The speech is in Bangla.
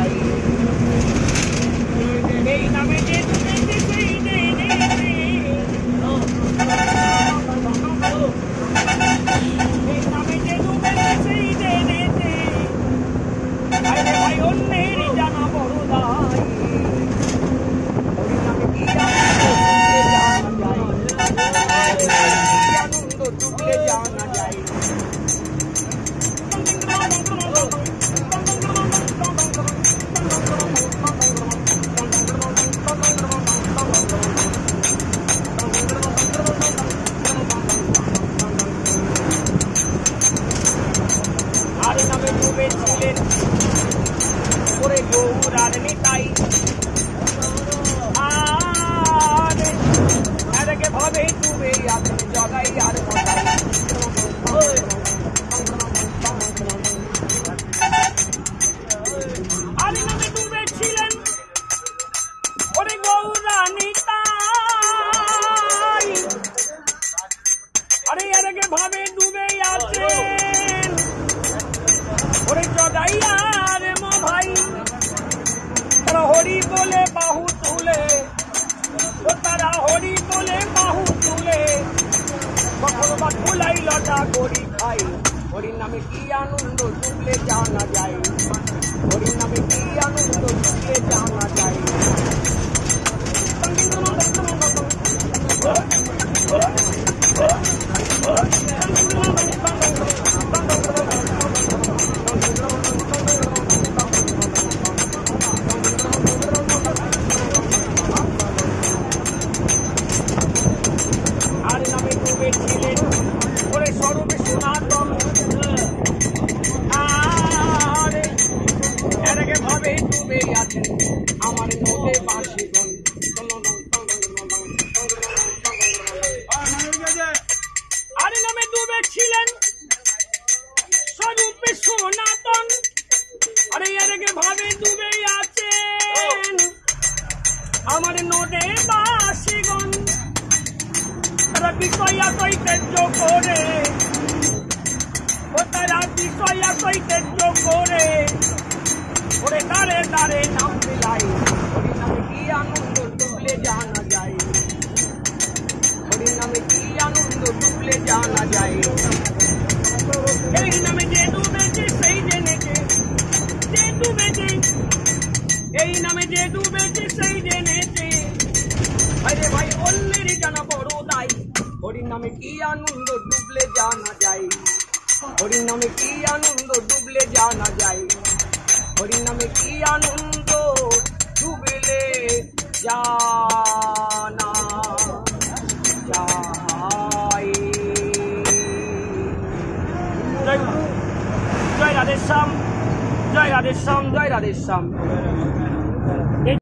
যায় এই নামে যে ডুবেছে সেই ডেনেতে এই নামে যে ডুবেছে সেই ডেনেতে আরে ভাই অন্যের জানা বড় দায় আনন্দ ডুবলে জানা যায় আর নামে ডুবেছিলেন ওরে গৌরার নিতাই আরে ভাবে ডুবে আছেন জগাই আর আরে নামে ডুবেছিলেন ওরে গৌরা নিতাই আরে আরে ভাবে ডুবে আছেন ওরে জগাই আর মো ভাই তারা হরি বলে বাহু তুলে ও তারা হরি বলে বাহু তুলে কখনো বা ফুলাই লটা করি খাই হরির নামে কি আনন্দ ডুবলে জানা যায় হরির নামে কি আনন্দ ডুবলে জানা যায় ছিলেন ওরে স্বরূপে সনাতন আরে ভাবে ডুবে আছেন আমার নদে বাসীগণ আরে নামে ডুবে ছিলেন স্বরূপে সনাতন আরে আরে ভাবে ডুবে আছেন আমার নদে বাসীগণ বিষয়া কৈতের্য করে ও তারা বিষয়া কৈতের্য করে ওরে তারে তারে নাম মিলাই হরির নামে কি আনন্দ ডুবলে জানা যায় হরির নামে কি আনন্দ ডুবলে জানা যায় এই নামে যে ডুবেছে সেই জেনেছে যে ডুবেছে এই নামে যে ডুবেছে সেই জেনেছে আরে ভাই অন্যের জানা বড় দায় হরির নামে কি আনন্দ ডুবলে জানা যায় হরির নামে কি আনন্দ ডুবলে জানা যায় হরির নামে কি আনন্দ ডুবলে জানা যায় জয় রাধেশ্যাম জয় রাধেশ্যাম জয় রাধেশ্যাম